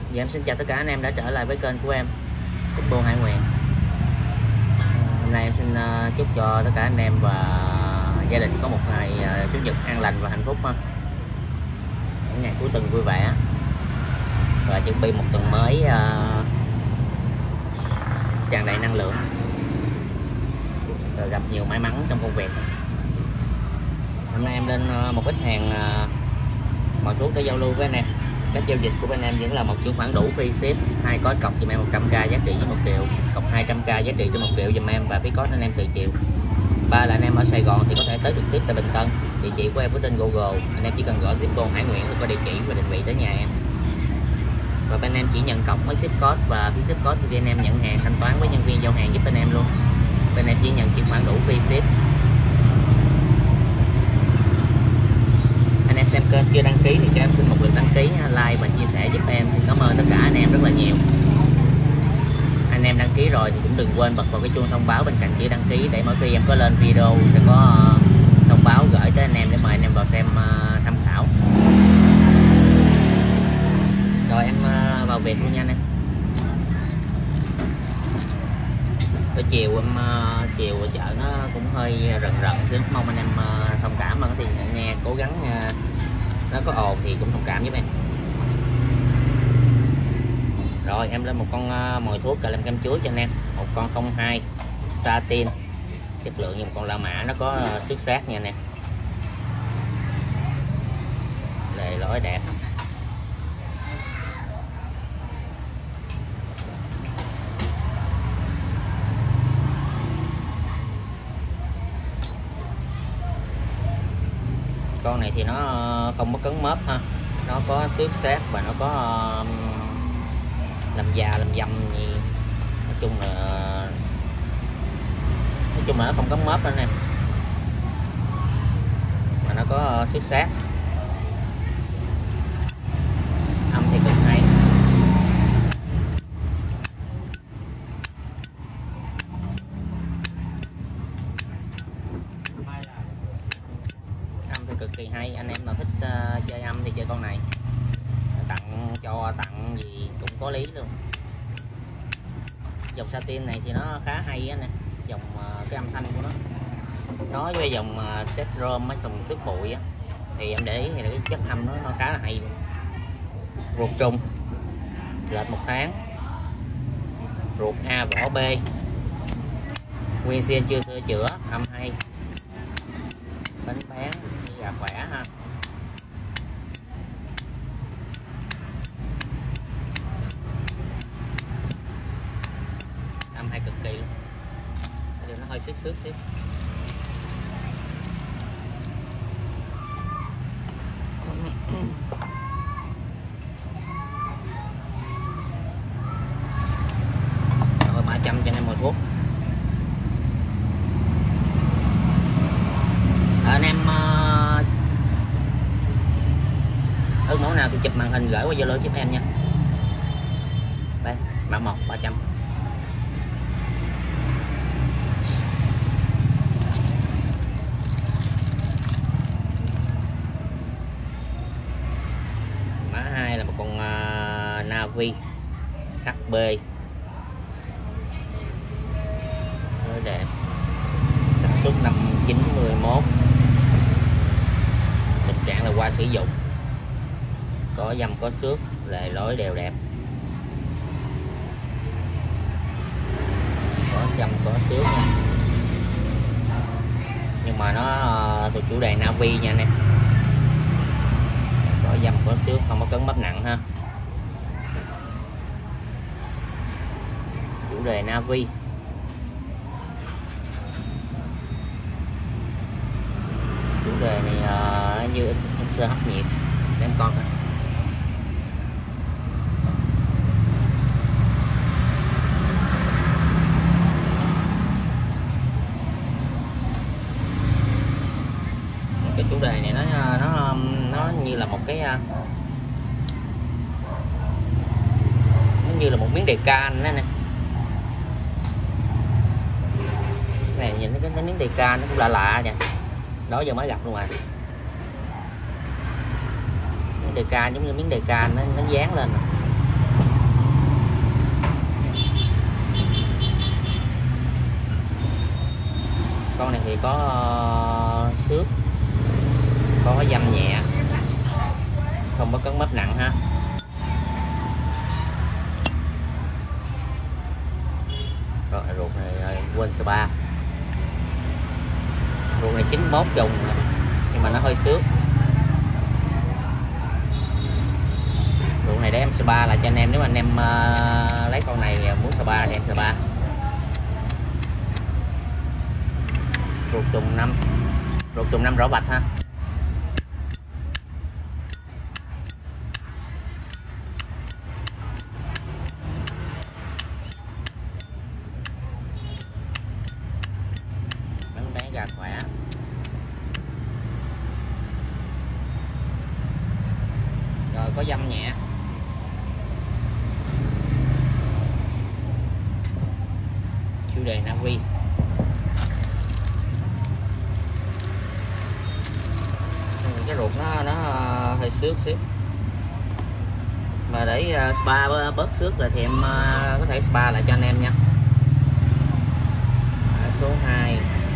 Dạ em xin chào tất cả anh em đã trở lại với kênh của em Shippo Hải Nguyện. Hôm nay em xin chúc cho tất cả anh em và gia đình có một ngày chủ nhật an lành và hạnh phúc ha. Những ngày cuối tuần vui vẻ và chuẩn bị một tuần mới tràn đầy năng lượng, gặp nhiều may mắn trong công việc. Hôm nay em lên một ít hàng mọi thuốc để giao lưu với anh em. Cách giao dịch của bên em vẫn là một chuyển khoản đủ free ship, 2 code cọc giùm em 100k giá trị với 1 triệu, cọc 200k giá trị cho 1 triệu giùm em và phí code anh em tự chịu. 3 là anh em ở Sài Gòn thì có thể tới trực tiếp tại Bình Tân. Địa chỉ của em có trên Google, anh em chỉ cần gõ Shippo Hải Nguyện thì có địa chỉ và định vị tới nhà em. Và bên em chỉ nhận cọc với ship code, và phí ship code thì anh em nhận hàng thanh toán với nhân viên giao hàng giúp bên em luôn. Bên em chỉ nhận chuyển khoản đủ free ship. Anh em xem kênh chưa đăng ký thì cho em xin một lượt đăng ký, like và chia sẻ giúp em. Xin cảm ơn tất cả anh em rất là nhiều. Anh em đăng ký rồi thì cũng đừng quên bật vào cái chuông thông báo bên cạnh chữ đăng ký để mỗi khi em có lên video sẽ có thông báo gửi tới anh em để mời anh em vào xem tham khảo. Rồi em vào việc luôn nha anh em. Ở chiều em chiều ở chợ nó cũng hơi rần rần xíu, mong anh em thông cảm, mà có thì nghe cố gắng nó có ồn thì cũng thông cảm giúp em. Rồi em lên một con mồi thuốc cà lem kem chuối cho anh em, một con 02 satin, chất lượng như một con La Mã, nó có xước sát nha anh em, lề lối đẹp. Con này thì nó không có cấn mớp ha, nó có xước sát và nó có làm già làm dầm gì, nói chung là nó không cấn mớp đó anh em, mà nó có xước sát. Âm thì cực hay. Cực kỳ hay, anh em nào thích chơi âm thì chơi con này, tặng gì cũng có lý luôn. Dòng satin này thì nó khá hay á nè, dòng cái âm thanh của nó nói với dòng set rom mấy sùng sức bụi á, thì em để ý thì cái chất âm nó khá là hay luôn. Ruột trung, lệch 1 tháng, ruột A vỏ B, nguyên xiên chưa sửa chữa, âm hay, bánh bán gà khỏe ha. Âm hay cực kỳ luôn, điều nó hơi xước xíu. Rồi 300 cho nên 1 thuốc. Anh em ưng mẫu nào thì chụp màn hình gửi qua Zalo giúp em nha. Đây, mã 1 300. Mã 2 là một con Navi HB. Rất đẹp. Sản xuất năm 91. Tình trạng là qua sử dụng. Có dăm có xước, lề lối đều đẹp. Có dăm có xước nha. Nhưng mà nó thuộc chủ đề Navi nha anh em. Có dăm có xước, không có cấn bắp nặng ha. Chủ đề Navi. Chủ đề này như insert hấp nhiệt để em coi coi. Cái chủ đề này nó như là một cái nó như là một miếng đề can đó nè. Này nhìn cái miếng đề can nó cũng lạ nha, đó giờ mới gặp luôn à. Miếng đề can giống như miếng đề can nó dán lên. có xước, có dăm nhẹ, không có cấn mấp nặng ha. Rồi ruột này quên spa, ruột này 91 trùng nhưng mà nó hơi xước. Ruột này để em spa lại cho anh em, nếu mà anh em lấy con này muốn spa thì em spa. Ruột trùng 5 rõ bạch ha. Bắn bé ra khỏe. Rồi có dăm nhẹ. Chủ đề Navi. Cái ruột nó hơi xước xíu, mà để spa bớt xước rồi thì em có thể spa lại cho anh em nha. Số 2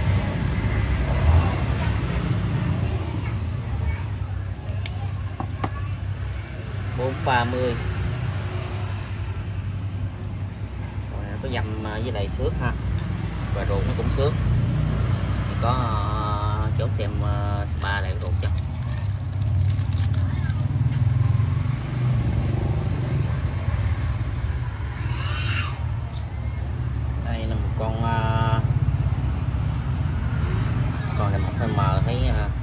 430. Rồi có dầm với lại xước ha, và ruột nó cũng xước thì có chốt thêm spa lại ruột cho. Đây là một con này một hơi mờ thấy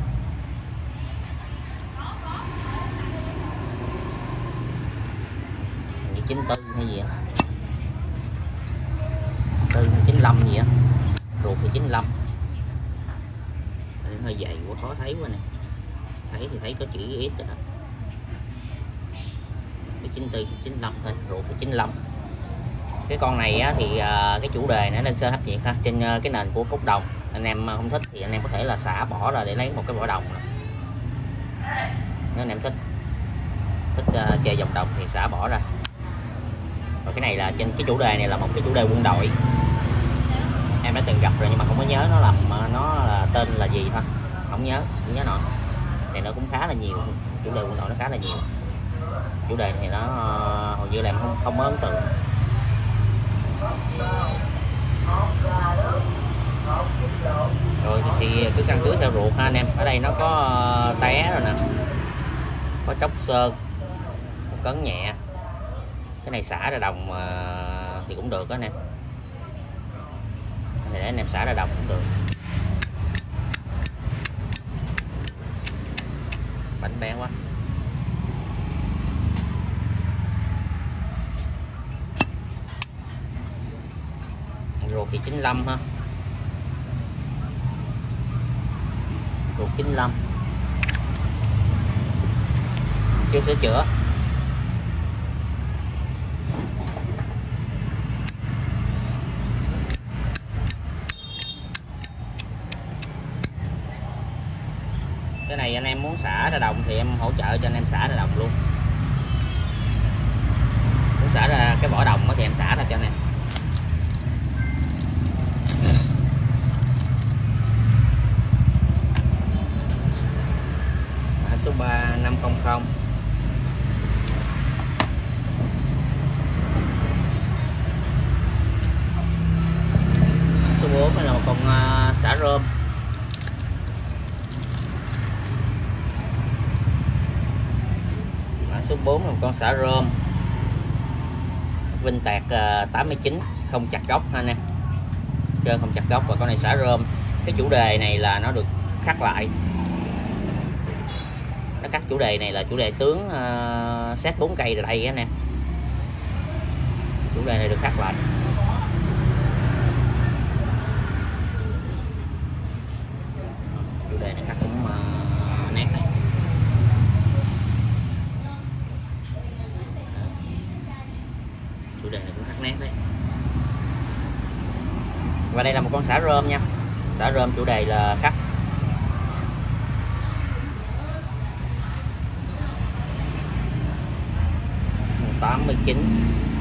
như 94 hay gì 95 gì á, ruột thì 95. Hơi dày quá, khó thấy quá nè, thấy thì thấy có chữ ít rồi đó. 94 95 thôi, ruột thì 95. Cái con này á, thì cái chủ đề nó lên sơ hấp nhiệt ha, trên cái nền của cốt đồng. Anh em không thích thì anh em có thể là xả bỏ ra để lấy một cái vỏ đồng này. Nếu anh em thích chơi vòng đồng thì xả bỏ ra. Rồi cái này là trên cái chủ đề này là một cái chủ đề quân đội, em đã từng gặp rồi nhưng mà không có nhớ nó là tên là gì thôi, không nhớ nổi. Thì nó cũng khá là nhiều, chủ đề quân đội nó khá là nhiều. Chủ đề thì nó hầu như là em không ấn tượng. Rồi thì cứ căn cứ theo ruột ha anh em. Ở đây nó có té rồi nè, có tróc sơn, một cấn nhẹ. Cái này xả ra đồng thì cũng được đó anh em. Cái này để anh em xả ra đồng cũng được. Bánh bé quá. Ruột thì 95 ha. Ruột 95. Chưa sửa chữa. Cái này anh em muốn xả ra đồng thì em hỗ trợ cho anh em xả ra đồng luôn. Muốn xả ra cái vỏ đồng thì em xả ra cho anh em. Số 3500. Số 4 là một con xả rơm. Số 4 là một con xả rơm Vinh Tạc 89, không chặt gốc ha anh em, chơi không chặt gốc. Và con này xả rơm, cái chủ đề này là nó được khắc lại. Nó cắt chủ đề này là chủ đề tướng set 4 cây ở đây anh em. Chủ đề này được khắc lại. Chủ đề này khắc cũng nét này. Chủ đề này cũng khắc nét đấy. Và đây là một con xả rơm nha. Xả rơm chủ đề là khắc. tám mươi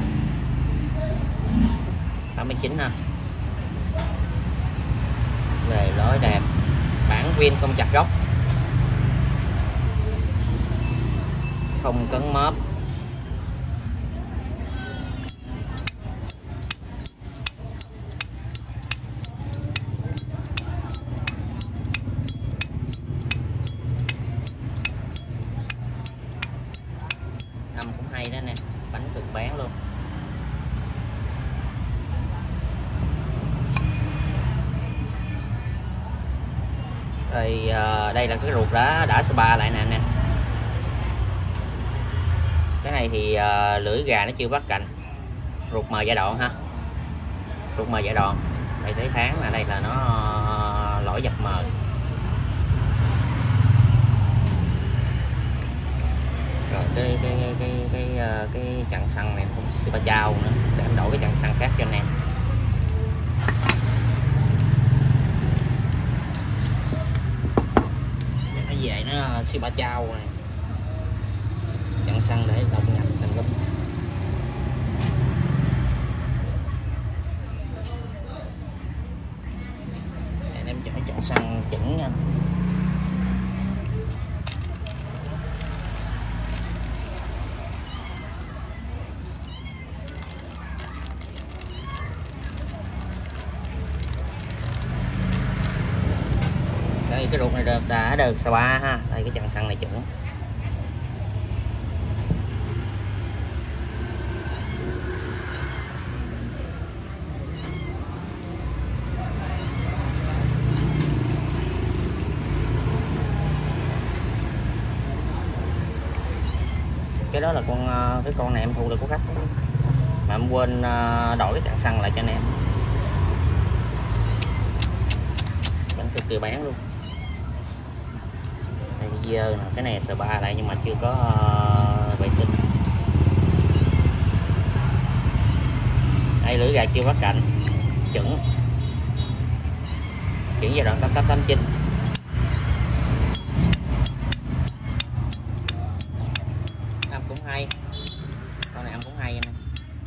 chín ha. lề lối đẹp, bản viên không chặt gốc, không cấn móp. Âm cũng hay đó nè, bánh cực bán luôn. Rồi đây là cái ruột đã spa lại nè. Cái này thì lưỡi gà nó chưa bắt cạnh, ruột mờ giai đoạn ha, ruột mờ giai đoạn. Đây tới tháng là đây là nó lỗi dập mờ. Rồi cái chặn xăng này cũng super trao nữa, để em đổi cái chặn xăng khác cho anh em. Nó về nó super trao này, chặn xăng để đồng nhập thành gấp. Để em chọn chặn xăng chỉnh nha. Đây cái ruột này đã được spa ha. Đây cái chặn xăng này chuẩn. Cái đó là cái con này em thu được của khách mà em quên đổi cái chặn xăng lại cho anh em. Vẫn cực kỳ bán luôn. Đây dơ nè, cái này spa lại nhưng mà chưa có vệ sinh. Đây lưỡi gà chưa bắt cạnh, chuẩn giai đoạn 8889. Âm cũng hay, con này âm cũng hay nè.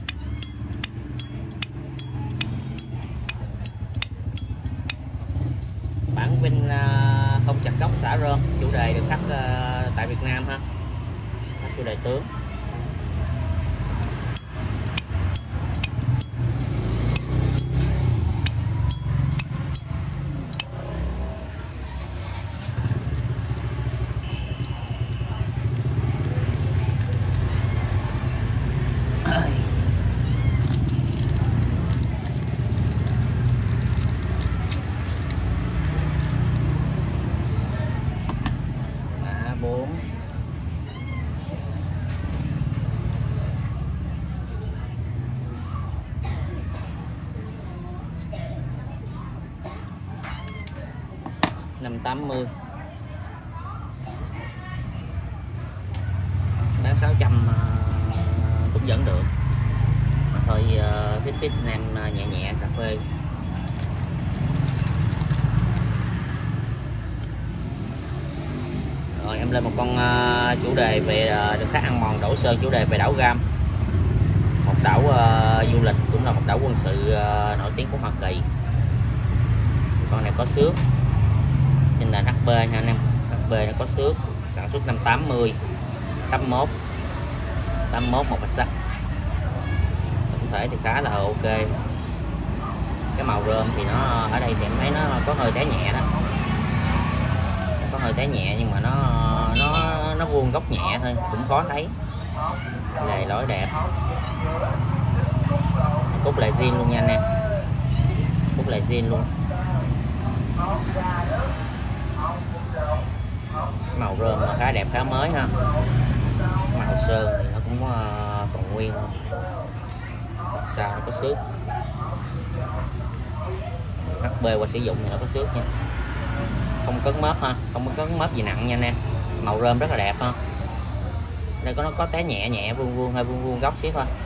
Bản Vinh không chặt gốc xả rơm, chủ đề được khắc tại Việt Nam ha, khắc chủ đề tướng. Mã 4 580 bán 600 cũng vẫn được mà thôi. Fit nam nhẹ nhẹ cà phê. Rồi em lên một con chủ đề về được khách ăn mòn đổ sơn, chủ đề về đảo Gam, một đảo du lịch, cũng là một đảo quân sự nổi tiếng của Hoa Kỳ. Con này có xước, trên nền HB nha anh em. HB nó có xước, sản xuất năm 80 81 một bạch sắt. Tổng thể thì khá là ok. Cái màu rơm thì nó ở đây thì em thấy nó có hơi té nhẹ đó, có hơi té nhẹ nhưng mà nó vuông góc nhẹ thôi, cũng khó thấy. Lề lối đẹp, cúc lại zin luôn nha anh em, cúc lại zin luôn. Màu rơm là khá đẹp, khá mới ha. Màu sơn thì nó cũng còn nguyên, sao nó có xước. HB qua sử dụng thì nó có xước nha, không cấn mớp ha, không có cấn mớp gì nặng nha anh em. Màu rơm rất là đẹp ha. Đây nó có té nhẹ nhẹ vuông hay vuông góc xíu thôi.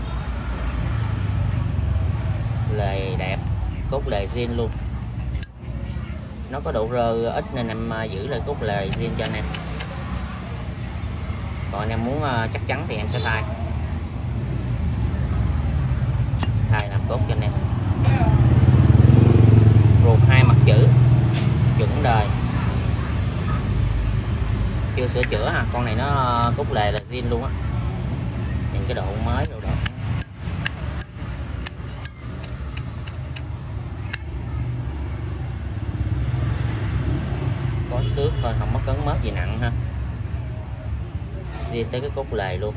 Lề đẹp, cốt lề zin luôn. Nó có độ rơ ít nên em giữ lại cốt lề zin cho anh em. Còn anh em muốn chắc chắn thì em sẽ thay làm cốt cho anh em. Ruột hai mặt chữ. chưa sửa chữa ha. Con này nó cốt lề là zin luôn á, nhìn cái độ mới độ đẹp. Có xước thôi, không có cấn mớp gì nặng ha, zin tới cái cốt lề luôn.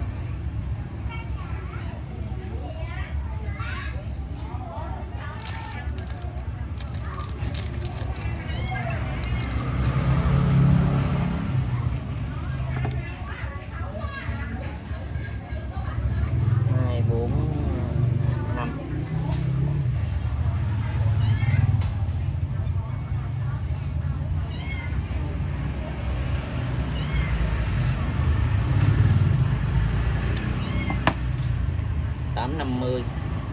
$850.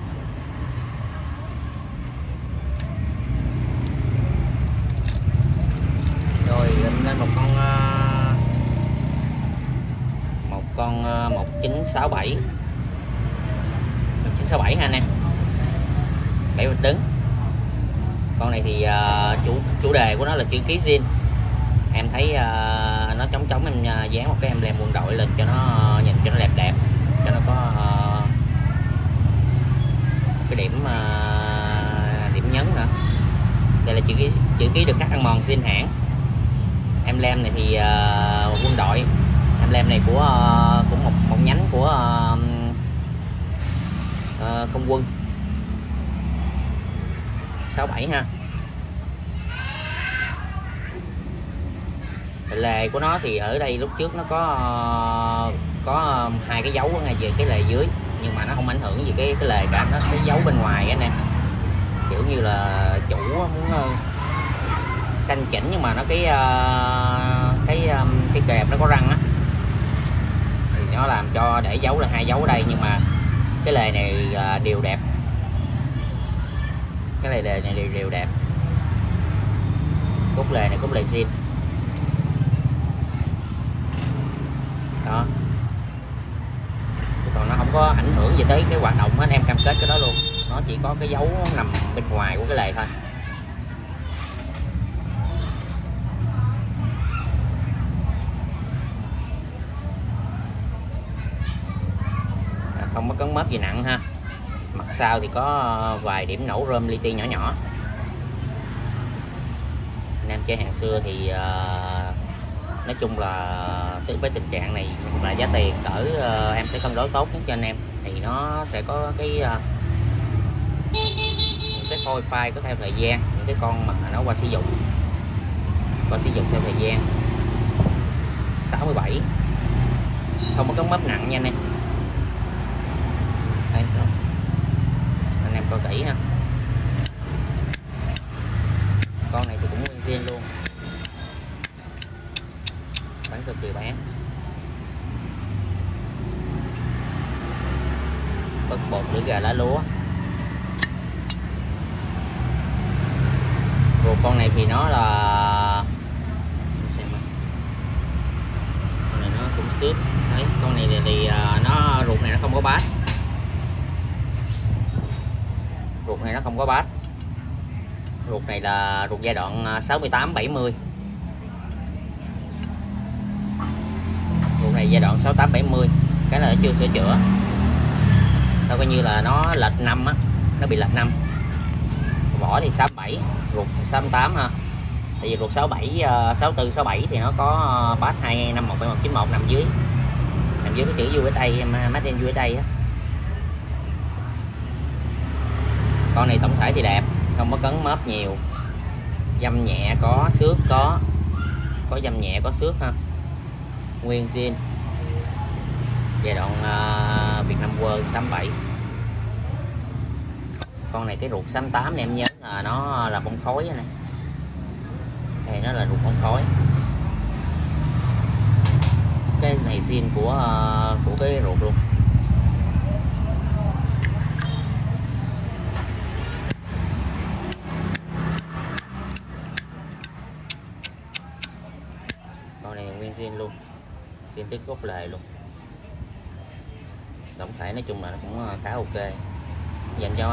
Rồi lên một con 1967 ha anh em, 7 bịch đứng. Con này thì chủ đề của nó là chữ ký zin. Em thấy nó trống em dán một cái emblem quân đội lên cho nó nhìn cho nó đẹp đẹp, cho nó có cái điểm nhấn nữa. Đây là chữ ký được khắc ăn mòn zin hãng. Emblem này thì quân đội. Emblem này của một nhánh của không quân 67 ha. Lề của nó thì ở đây lúc trước nó có hai cái dấu ngay về cái lề dưới, nhưng mà nó không ảnh hưởng gì cái lề cả, nó cái dấu bên ngoài anh em, kiểu như là chủ muốn canh chỉnh, nhưng mà nó cái kẹp nó có răng á, thì nó làm cho để dấu là hai dấu ở đây, nhưng mà cái lề này đều đẹp, cái lề này đều đẹp. Cốt lề này cốt lề zin đó, còn nó không có ảnh hưởng gì tới cái hoạt động, anh em cam kết cái đó luôn, nó chỉ có cái dấu nằm bên ngoài của cái lề thôi. Không có cấn mớp gì nặng ha. Mặt sau thì có vài điểm nổ rơm li ti nhỏ nhỏ. Anh em chơi hàng xưa thì nói chung là với tình trạng này là giá tiền cỡ em sẽ cân đối tốt nhất cho anh em, thì nó sẽ có cái phôi phai có theo thời gian, những cái con mà nó qua sử dụng theo thời gian. 67 không có cấn mớp nặng nha anh em. Đây, anh em coi kỹ ha. Con này thì cũng nguyên zin luôn, bán cực kỳ bán. Bất bột lưỡi gà lá lúa. Ruột con này thì nó là con này nó cũng xước đấy. Con này thì nó ruột này nó không có bát, ruột này nó không có bát. Ruột này là ruột giai đoạn 68-70. Ruột này giai đoạn 68-70, cái là chưa sửa chữa. Thôi coi như là nó lệch năm á, nó bị lệch năm. Vỏ thì 67, ruột 68 ha. Tại vì ruột 67, 64, 67 thì nó có bát 251-191 nằm dưới cái chữ USA, Made in USA á. Con này tổng thể thì đẹp, không có cấn mớp nhiều. Dăm nhẹ có xước, có dăm nhẹ có xước ha. Nguyên zin. Giai đoạn Việt Nam World 67. Con này cái ruột 68 này em nhớ là nó là bông khói này. Đây nó là ruột bông khói. Cái này zin của cái ruột luôn. Con này nguyên zin luôn, zin tức gốc lề luôn. Tổng thể nói chung là nó cũng khá ok, dành cho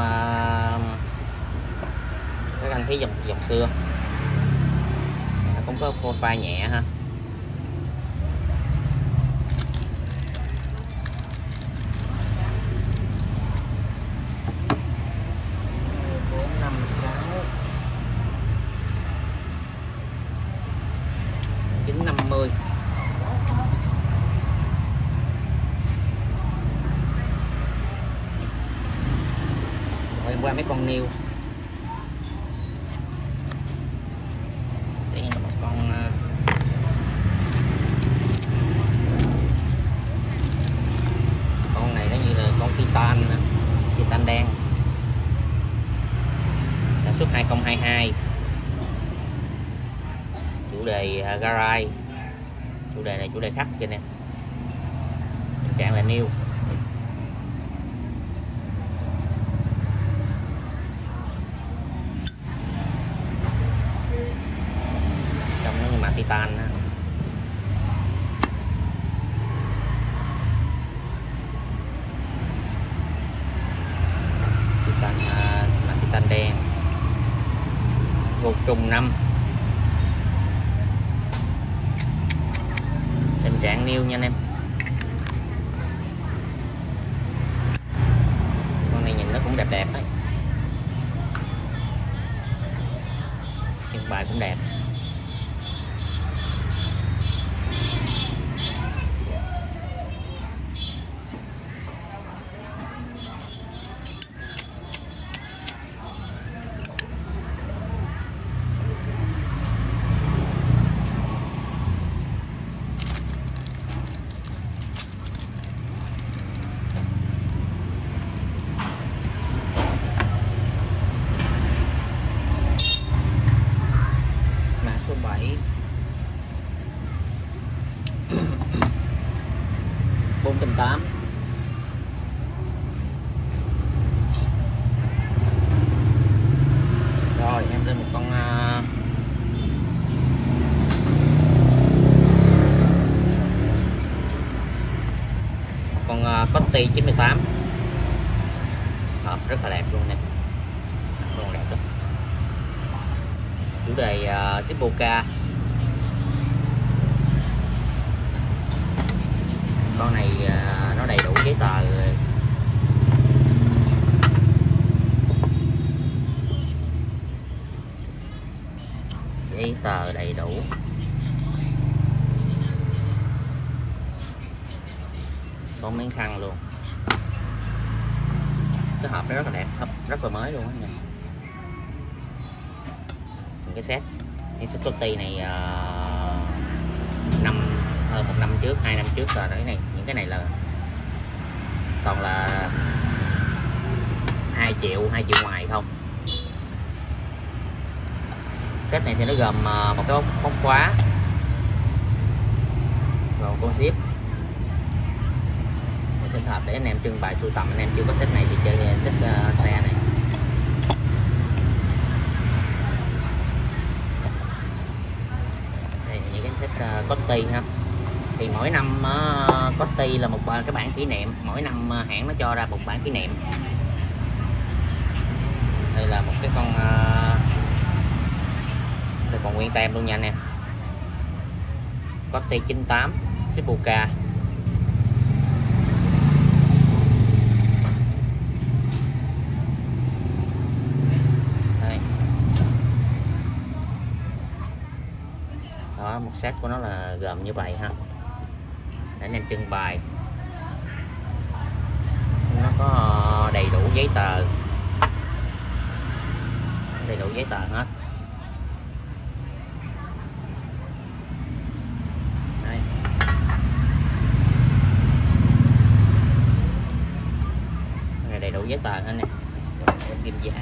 các anh thấy dòng xưa. Nó cũng có phôi phai nhẹ ha. qua mấy con niêu. Đây là một con này nó như là con Titan, Titan đen, sản xuất 2022, chủ đề garage, chủ đề này chủ đề khách cho anh em, tình trạng là new. Trong nó như mặt Titan đó. Titan đen, vô trùng 5, tình trạng new nha anh em. Con này nhìn nó cũng đẹp đẹp đấy, trưng bày cũng đẹp. Số 7 480. Rồi em lên một con Conti 98, hộp rất là đẹp luôn nè, còn đẹp đó, chủ đề Zippoca. Con này nó đầy đủ giấy tờ, đầy đủ. Có miếng khăn luôn, cái hộp đó rất là đẹp, hộp rất là mới luôn á nha. Cái set cái Scotty này hơn 1 năm trước, 2 năm trước rồi đấy này. Những cái này là còn là 2 triệu ngoài không. Set này thì nó gồm một cái ốc khóa, rồi một con zip. Thích hợp để anh em trưng bày sưu tầm. Anh em chưa có set này thì chơi set xe này. Đây là những cái set Conti ha. Thì mỗi năm Conti là một cái bản kỷ niệm, mỗi năm hãng nó cho ra một bản kỷ niệm. Đây là một cái con đây còn nguyên tem luôn nha anh em. Conti 98 Zippoca. Đó, một set của nó là gồm như vậy ha, để anh em trưng bày. Nó có đầy đủ giấy tờ, hết. Đây. Này đầy đủ giấy tờ hết nè, em kim giá.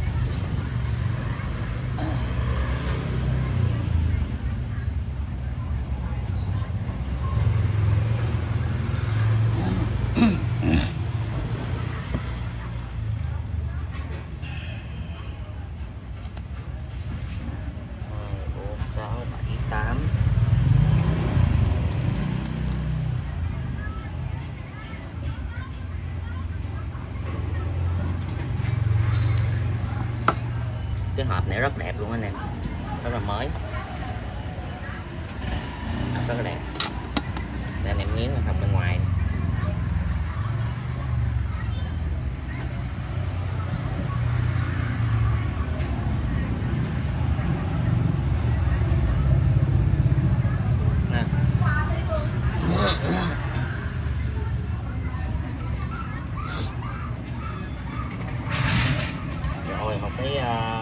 Cái hộp này rất đẹp luôn anh em, rất là mới, rất là đẹp. Đây anh em miếng hộp bên ngoài này. cái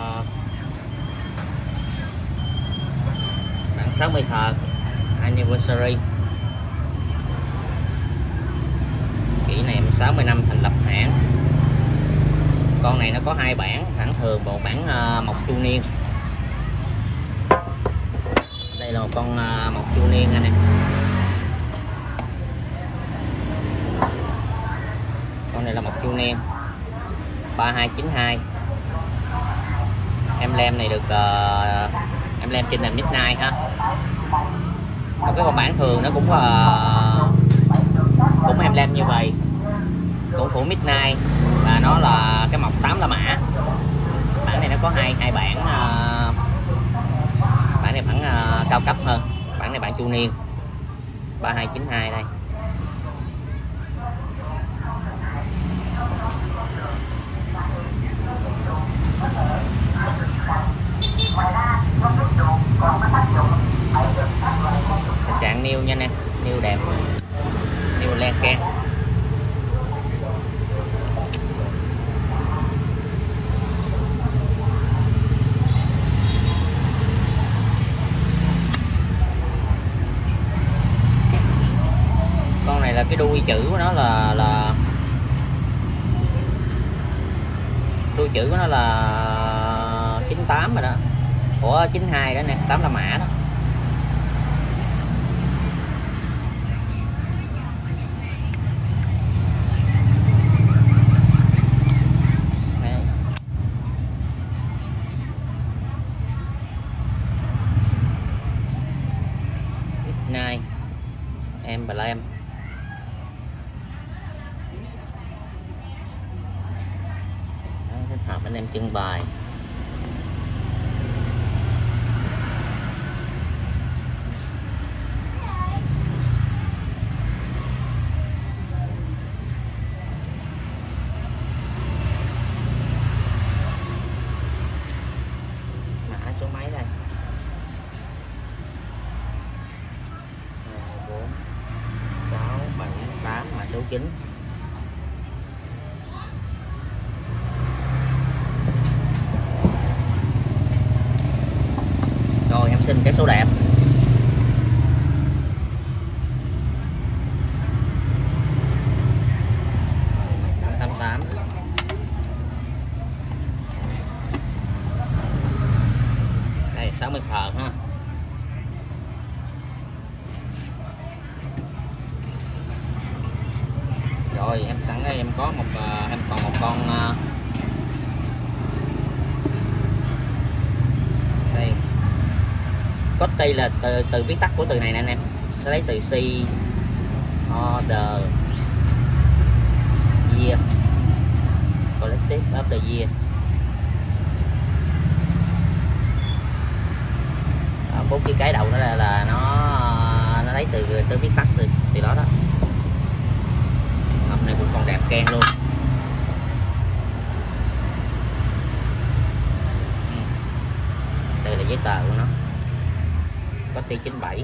bản 60 thờ anniversary, kỷ niệm 60 năm thành lập hãng. Con này nó có hai bản, bản thường và một bản mộc chu niên. Đây là một con mộc chu niên anh em. Con này là mộc chu niên 3292. Emblem này được emblem trên nền Midnight ha. Một cái con bản thường nó cũng emblem như vậy, cũng phủ Midnight và nó là cái mộc 8 La Mã. Bản này nó có hai bản, bản này bản cao cấp hơn, bản này bản chu niên 3292 đây. Trạng niêu nha anh em, niêu đẹp, niêu len keng. Con này là cái đuôi chữ của nó là đuôi chữ của nó là 98 rồi đó, của 92 đó nè, 8 La Mã đó. Midnight Emblem. Thích hợp anh em trưng bày. Mã số mấy đây? 2, 4, 6, 7, 8, mã số 9. Rồi em xin cái số đẹp. Đây 60 thờ ha. Rồi em sẵn đây em có một em còn một con đây. Copy là từ viết tắt của từ này nè anh em. Sẽ lấy từ C order year collective of the year. Bốn cái đầu đó là nó lấy từ viết tắt từ đó đó. Hộp này cũng còn đẹp keng luôn. Đây là giấy tờ của nó. Có T97.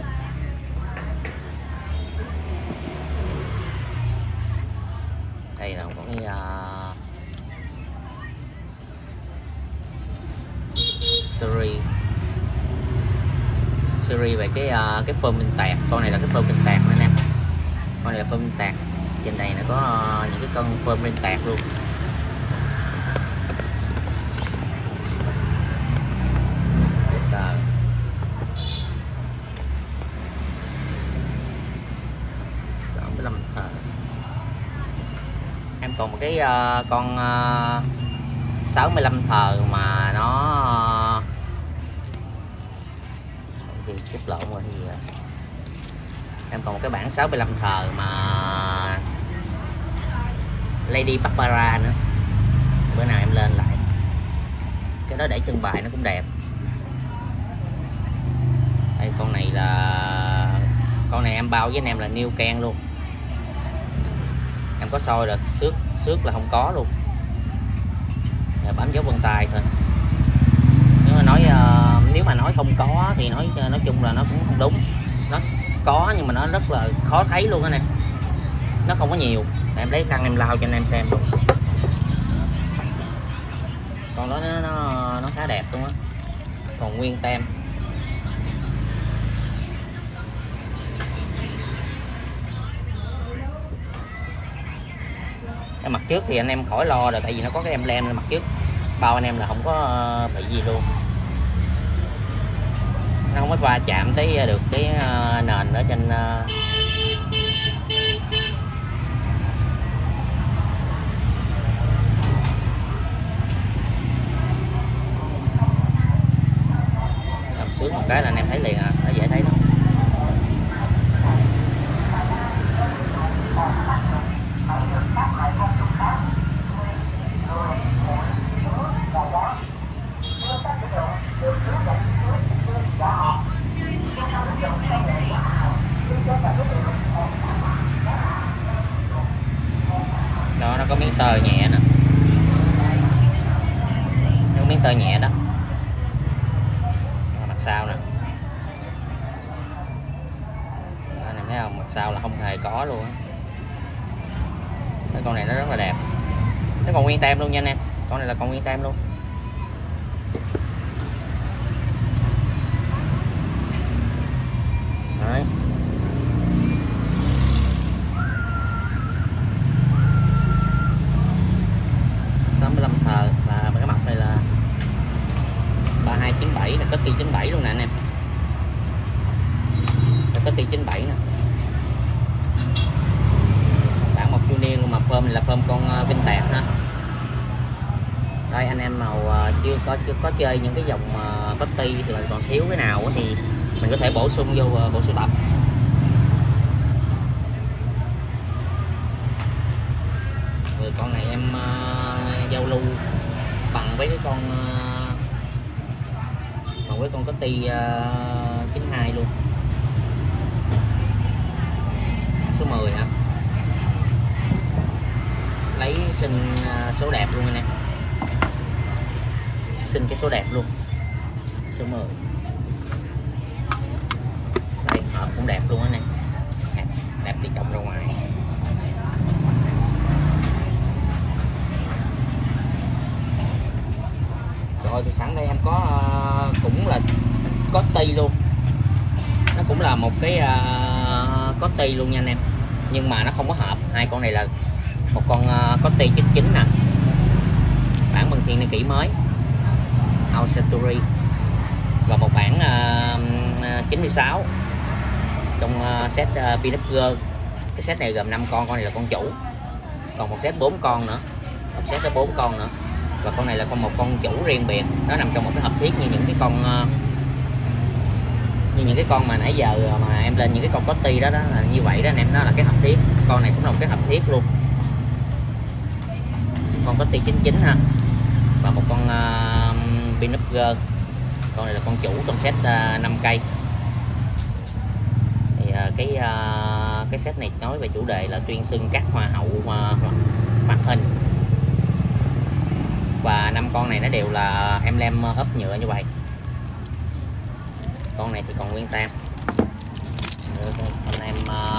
Đây là một cái series về cái phơm minh tạc. Con này là cái phơm minh tạc nữa nè. Con này là phơm minh tạc. Trên này nó có những cái con phơm minh tạc luôn. Em còn một cái con 65 thờ mà nó thì xếp lộn rồi thì em còn một cái bản 65 thờ mà Lady Barbara nữa. Bữa nào em lên lại cái đó để trưng bày nó cũng đẹp. Đây con này em bao với anh em là new can luôn. Em có soi là xước là không có luôn. Bám dấu vân tay thôi. Nếu mà nói không có thì nói chung là nó cũng không đúng. Nó có nhưng mà nó rất là khó thấy luôn đó nè. Nó không có nhiều. Em lấy khăn em lau cho anh em xem luôn. Con đó nó khá đẹp luôn á, còn nguyên tem. Cái mặt trước thì anh em khỏi lo rồi, tại vì nó có cái emblem lên mặt trước, bao anh em là không có bị gì luôn, nó không có va chạm tới được cái nền ở trên làm sướng một cái là anh em thấy liền à, nó dễ thấy đó. Đó, nó có miếng tơ nhẹ nè, nó miếng tơ nhẹ đó. Mặt sau nè, anh em thấy không, mặt sau là không hề có luôn. Cái con này nó rất là đẹp, nó còn nguyên tem luôn nha anh em, con này là còn nguyên tem luôn. Đấy. Thờ và cái mặt này là 3297 là có ti 97 luôn nè anh em, là có ti 97 nè, bản một chu niên luôn, mà phơm này là phơm con Vintage ha. Đây anh em nào chưa có chơi những cái dòng có ti thì mình còn thiếu cái nào thì mình có thể bổ sung vô bộ sưu tập. Rồi con này em giao lưu bằng với cái con có ti 92 luôn, số 10 hả, lấy xin số đẹp luôn anh em, xin cái số đẹp luôn, số 10 đây, hộp cũng đẹp luôn anh em, đẹp từ trong ra ngoài. Rồi thì sẵn đây em có cũng là có ti luôn, nó cũng là một cái có ti luôn nha anh em, nhưng mà nó không có hộp. Hai con này là một con có ti 99 nè, bản bằng thiên niên kỷ mới Aucentury, và một bản 96 trong set Pinnacle. Cái set này gồm 5 con này là con chủ, còn một set 4 con nữa, một set tới 4 con nữa, và con này là một con chủ riêng biệt, nó nằm trong một cái hộp thiết như những cái con mà nãy giờ mà em lên những cái con có ti đó là như vậy đó anh em, nó là cái hộp thiết. Con này cũng là một cái hộp thiết luôn, con có ti 99 ha, và một con Pinnacle. Con này là con chủ trong set 5 cây. Thì cái set này nói về chủ đề là tuyên xưng các hoa hậu hoạt hình, và 5 con này nó đều là emblem ốp nhựa như vậy. Con này thì còn nguyên tem. Anh em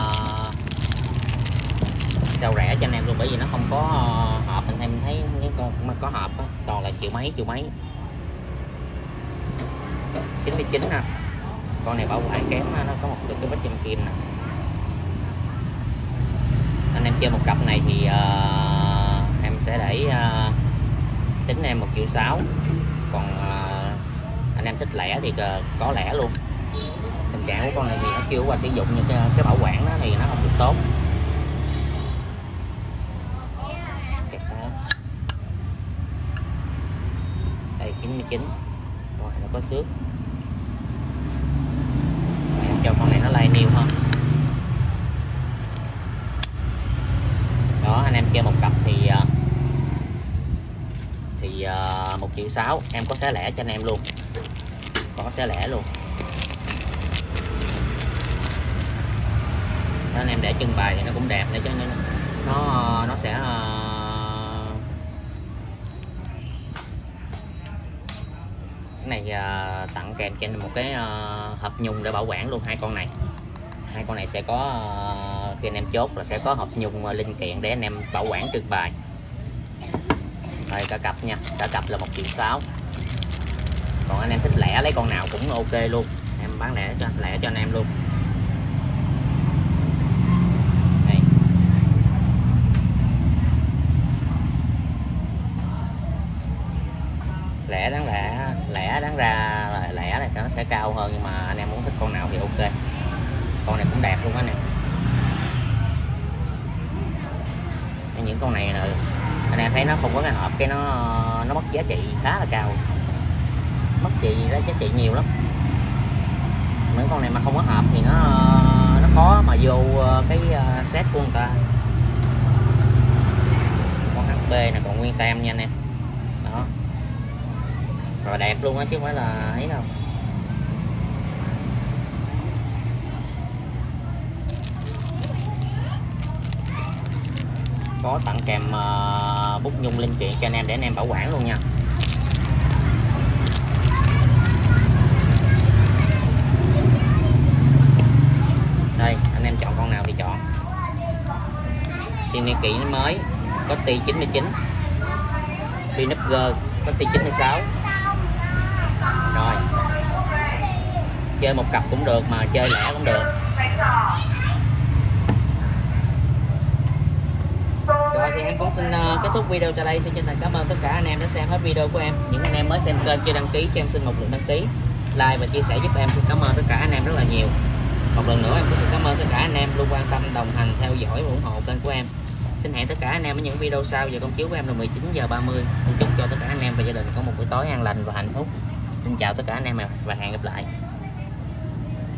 sao rẻ cho anh em luôn, bởi vì nó không có hộp. Anh em thấy những con mà có hộp á, toàn là triệu mấy 99 nè. Con này bảo quản kém, nó có một cái vết châm kim nè. Anh em chơi một cặp này thì em sẽ để tính em 1,6 triệu. Còn anh em thích lẻ thì có lẻ luôn. Tình trạng của con này thì nó chưa qua sử dụng, nhưng cái bảo quản đó thì nó không được tốt. Đây 99, rồi nó có xước. Em cho con này nó lai niêu hơn. Đó, anh em chơi một cặp thì 1,6 triệu. Em có xé lẻ cho anh em luôn, có xé lẻ luôn. Đó, anh em để trưng bày thì nó cũng đẹp, để cho nó sẽ cái này tặng kèm cho anh một cái hộp nhung để bảo quản luôn. Hai con này sẽ có khi anh em chốt là sẽ có hộp nhung linh kiện để anh em bảo quản trưng bày. Rồi cả cặp nha, cả cặp là 1.600.000. Còn anh em thích lẻ lấy con nào cũng ok luôn, em bán lẻ cho anh em luôn. Đây. Lẻ đáng ra là lẻ này nó sẽ cao hơn, nhưng mà anh em muốn thích con nào thì ok. Con này cũng đẹp luôn anh em. Những con này là anh em thấy nó không có cái hộp, cái nó mất giá trị khá là cao, mất giá trị nhiều lắm. Mấy con này mà không có hộp thì nó khó mà vô cái set của người ta. Con HP này còn nguyên tem nha anh em. Đó. Rồi đẹp luôn á chứ không phải là ấy đâu. Có tặng kèm bút nhung linh kiện cho anh em để anh em bảo quản luôn nha. Đây, anh em chọn con nào thì chọn. Thiên niên kỷ mới có ti 99, Pinupger có ti 96. Rồi, chơi một cặp cũng được mà chơi lẻ cũng được. Rồi thì em cũng xin kết thúc video cho đây. Xin chân thành cảm ơn tất cả anh em đã xem hết video của em. Những anh em mới xem kênh chưa đăng ký cho em xin một lượt đăng ký, like và chia sẻ giúp em. Xin cảm ơn tất cả anh em rất là nhiều. Một lần nữa em cũng xin cảm ơn tất cả anh em luôn quan tâm, đồng hành, theo dõi và ủng hộ kênh của em. Xin hẹn tất cả anh em ở những video sau. Giờ công chiếu của em là 19h30. Xin chúc cho tất cả anh em và gia đình có một buổi tối an lành và hạnh phúc. Xin chào tất cả anh em và hẹn gặp lại.